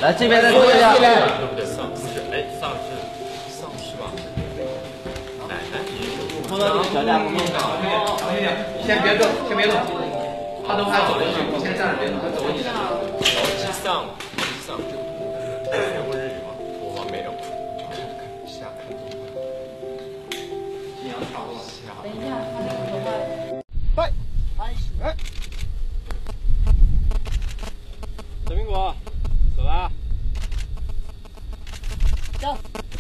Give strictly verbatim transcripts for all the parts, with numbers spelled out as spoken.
来这边再做一下。 对不对？丧不是，哎，丧是丧是吧？奶奶也有。 拖到这个脚架后面。 小心点，先别动，先别动。他都还走过去，你先站着别动，他走过去。 劳基丧，劳基丧，这学过日语吗？我吗？没有。看看下看动画。阴阳差不多。 等一下，他那个头发。 快，开始。 小苹果，走啦。 走。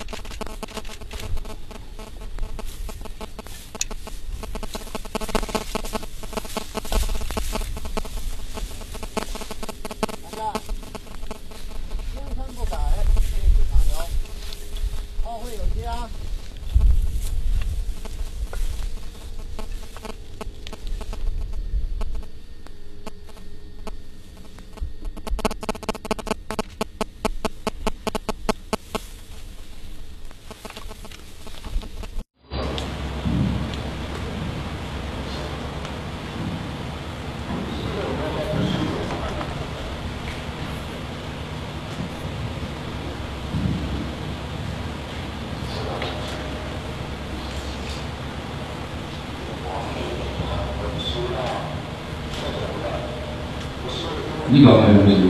一百万人民币。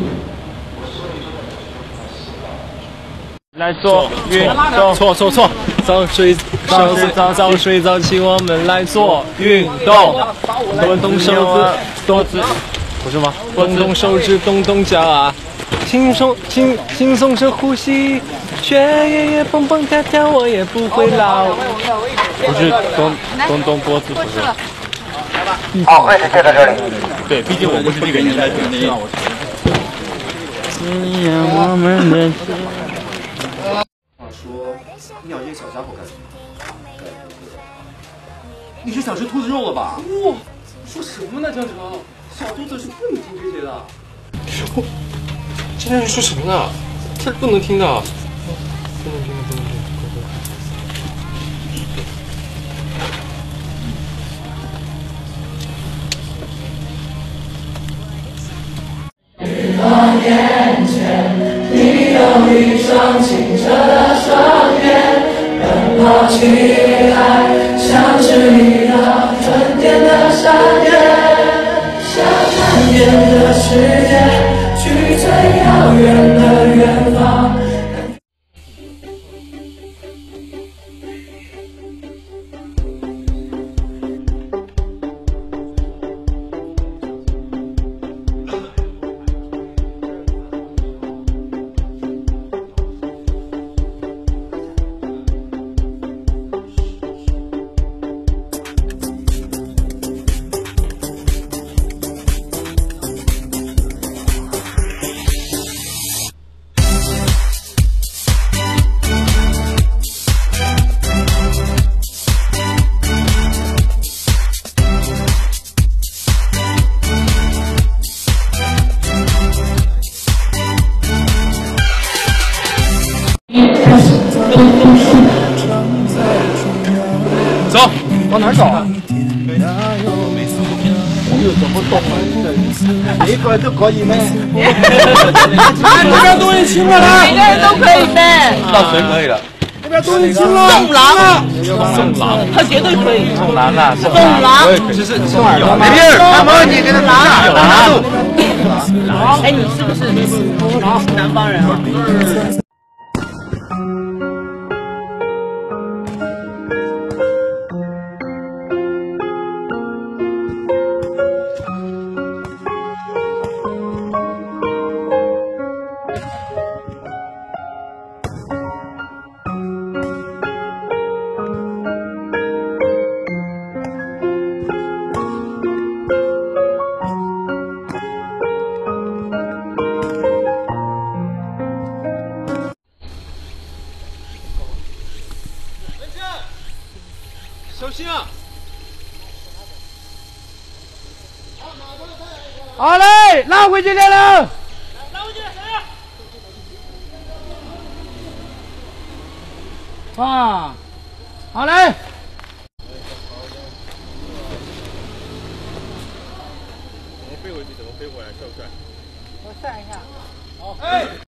来做运动，错错错，早睡早睡早早睡早起，我们来做运动，动动手指，动指，不是吗？动动手指，动动脚啊，轻松轻轻松着呼吸，血液也蹦蹦跳跳，我也不会老。不是动动动脖子，不是。 好，位置就在这里。 对，毕竟我不是这个年代的人。 我们的。 话说，你养这个小家伙干什么？你是想吃兔子肉了吧？ 哇，说什么呢，江城？小兔子是不能听这些的。我，这人说什么呢？这不能听的。不能听，不能听。 我眼前，你有一双清澈的双眼，奔跑起来像是一道春天的闪电，想看遍这世界，去最遥远的远方。 走，往哪走啊？ 又怎么动啊？每个人都可以呗。 来，这边东西清了来。 每个人都可以呗。 到谁可以了？ 这边东西清了。 送狼， 送狼， 他绝对可以。 送狼啊！ 送狼。 这是送耳朵吗？ 没事，他帮你给他拿狼。 拿住。 哎，你是不是南方人啊？ 小心啊！ 好嘞，拉回去练了。 拉回去，小心！ 啊，好嘞。 怎么飞回去？怎么飞回来？帅不帅？ 我算一下。 好。哎。